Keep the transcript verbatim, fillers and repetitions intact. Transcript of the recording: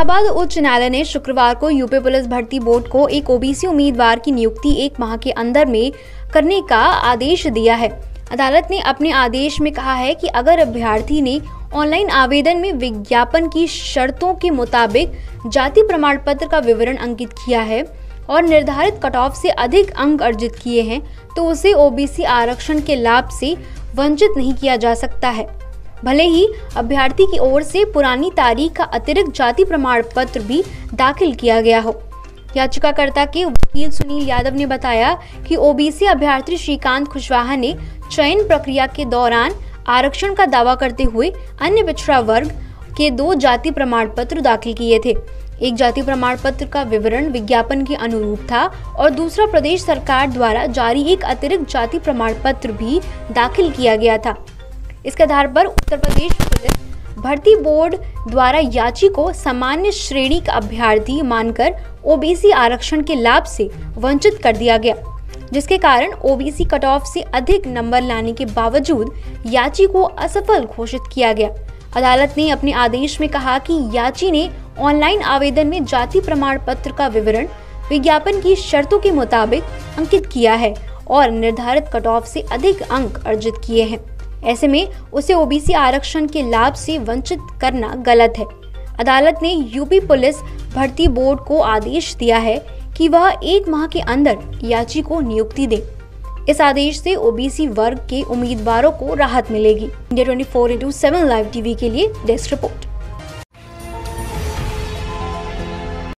इलाहाबाद उच्च न्यायालय ने शुक्रवार को यूपी पुलिस भर्ती बोर्ड को एक ओबीसी उम्मीदवार की नियुक्ति एक माह के अंदर में करने का आदेश दिया है। अदालत ने अपने आदेश में कहा है कि अगर अभ्यर्थी ने ऑनलाइन आवेदन में विज्ञापन की शर्तों के मुताबिक जाति प्रमाण पत्र का विवरण अंकित किया है और निर्धारित कट ऑफ से अधिक अंक अर्जित किए हैं, तो उसे ओबीसी आरक्षण के लाभ से वंचित नहीं किया जा सकता है, भले ही अभ्यर्थी की ओर से पुरानी तारीख का अतिरिक्त जाति प्रमाण पत्र भी दाखिल किया गया हो। याचिकाकर्ता के वकील सुनील यादव ने बताया कि ओबीसी अभ्यर्थी श्रीकांत कुशवाहा ने चयन प्रक्रिया के दौरान आरक्षण का दावा करते हुए अन्य पिछड़ा वर्ग के दो जाति प्रमाण पत्र दाखिल किए थे। एक जाति प्रमाण पत्र का विवरण विज्ञापन के अनुरूप था और दूसरा प्रदेश सरकार द्वारा जारी एक अतिरिक्त जाति प्रमाण पत्र भी दाखिल किया गया था। इसके आधार पर उत्तर प्रदेश पुलिस भर्ती बोर्ड द्वारा याची को सामान्य श्रेणी का अभ्यर्थी मानकर ओबीसी आरक्षण के लाभ से वंचित कर दिया गया, जिसके कारण ओबीसी कट ऑफ से अधिक नंबर लाने के बावजूद याची को असफल घोषित किया गया। अदालत ने अपने आदेश में कहा कि याची ने ऑनलाइन आवेदन में जाति प्रमाण पत्र का विवरण विज्ञापन की शर्तों के मुताबिक अंकित किया है और निर्धारित कट ऑफ से अधिक अंक अर्जित किए हैं। ऐसे में उसे ओबीसी आरक्षण के लाभ से वंचित करना गलत है। अदालत ने यूपी पुलिस भर्ती बोर्ड को आदेश दिया है कि वह एक माह के अंदर याची को नियुक्ति दे। इस आदेश से ओबीसी वर्ग के उम्मीदवारों को राहत मिलेगी। इंडिया चौबीस इंटू सात लाइव टीवी के लिए डेस्क रिपोर्ट।